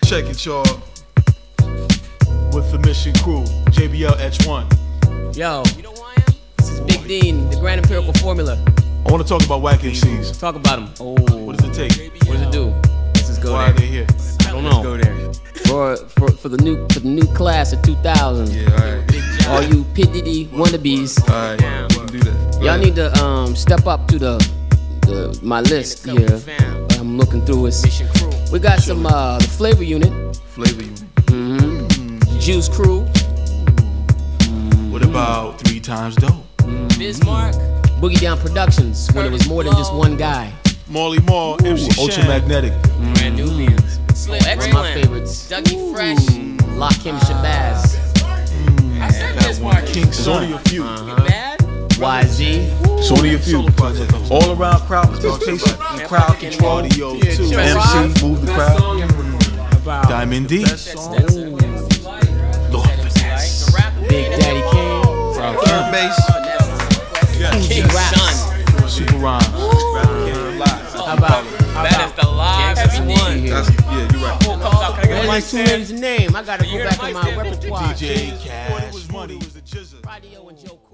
Check it, y'all. With the mission crew, JBL Etch 1. Yo, this is Big Dean, the Grand Empirical Formula. I want to talk about whack MCs. Talk about them. Oh, what does it take? What does it do? Let's just go Why there. are they here? I don't know. Let's go there. For the new class of 2000. Yeah, alright. All you P.D.D. wannabes. Alright, we can do that. Y'all need to step up to my list here. I'm looking through it. We got some the Flavor Unit. Flavor Unit. Juice Crew. What about 3 Times Dope? Bismarck. Boogie Down Productions, when it was more than just one guy. Marley Marl, MC Ultramagnetic. Brand Nubians. One of my favorites. Dougie Fresh. Lakim Shabazz. I said Bismarck. King Sony a few. YZ. Sony a few. All around crowd participation and crowd control. Audio too. MC, move the crowd. Diamond D. Lord Finesse. Big Daddy King. King Bass. King Rap. Super Rhymes. How about That is the live one. Yeah, you're right. Where's too many's name? I gotta go back on my repertoire. DJ Cash. Radio and Joe Cool.